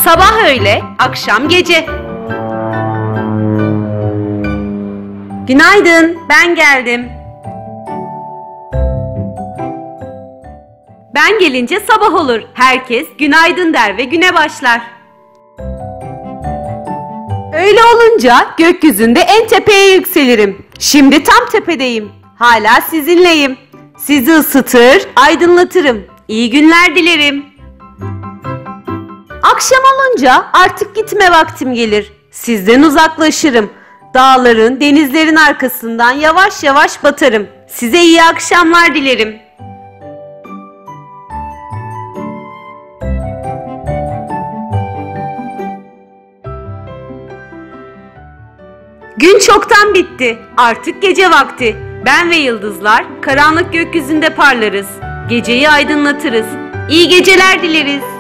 Sabah öğle, akşam gece. Günaydın, ben geldim. Ben gelince sabah olur. Herkes günaydın der ve güne başlar. Öyle olunca gökyüzünde en tepeye yükselirim. Şimdi tam tepedeyim. Hala sizinleyim. Sizi ısıtır, aydınlatırım. İyi günler dilerim. Akşam olunca artık gitme vaktim gelir. Sizden uzaklaşırım. Dağların, denizlerin arkasından yavaş yavaş batarım. Size iyi akşamlar dilerim. Gün çoktan bitti. Artık gece vakti. Ben ve yıldızlar karanlık gökyüzünde parlarız. Geceyi aydınlatırız. İyi geceler dileriz.